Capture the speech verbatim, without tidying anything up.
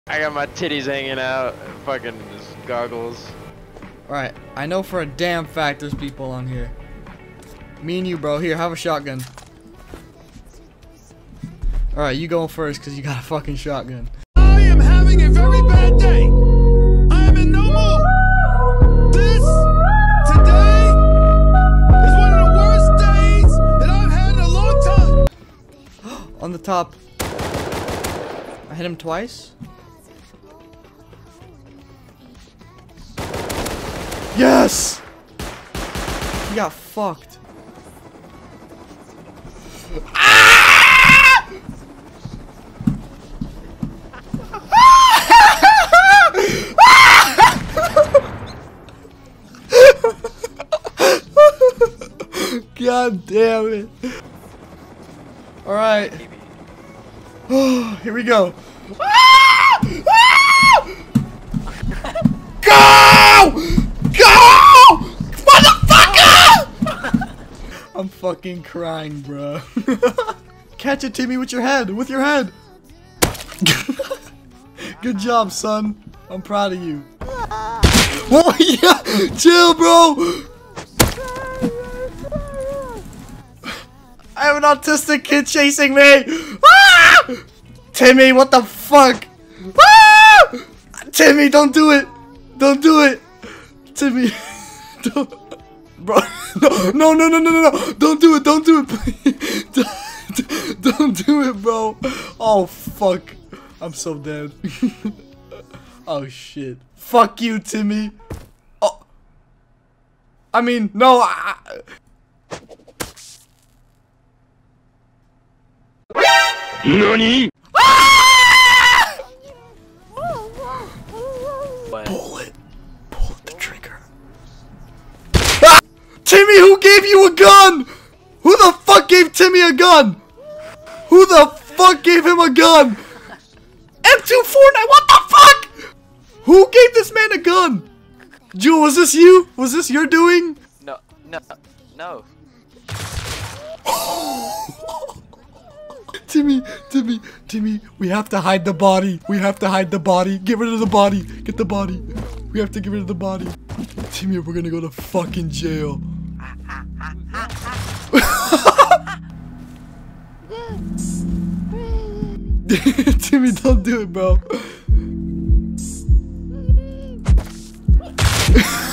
I got my titties hanging out, fucking goggles. Alright, I know for a damn fact there's people on here. Me and you, bro. Here, have a shotgun. Alright, you go first because you got a fucking shotgun. I am having a very bad day. I am in no mood. This, today, is one of the worst days that I've had in a long time. On the top. I hit him twice. Yes! He got fucked. Ah! God damn it. Alright. Here we go. Go! Go! Motherfucker! I'm fucking crying, bro. Catch it, Timmy, with your head. With your head. Good job, son. I'm proud of you. Oh, yeah. Chill, bro. I have an autistic kid chasing me. Ah! Timmy, what the fuck? Ah! Timmy, don't do it. Don't do it. Timmy. Don't. Bro. No, no, no, no, no, no. Don't do it. Don't do it, please. Don't, don't do it, bro. Oh, fuck. I'm so dead. Oh, shit. Fuck you, Timmy. Oh. I mean, no. I NANI?! Pull it. Pull the trigger. Ah! Timmy, who gave you a gun? Who the fuck gave Timmy a gun? Who the fuck gave him a gun? M two forty-nine, what the fuck? Who gave this man a gun? Jewel, was this you? Was this your doing? No, no, no. Timmy, Timmy, Timmy, we have to hide the body. We have to hide the body. Get rid of the body. Get the body. We have to get rid of the body. Timmy, we're gonna go to fucking jail. Timmy, don't do it, bro.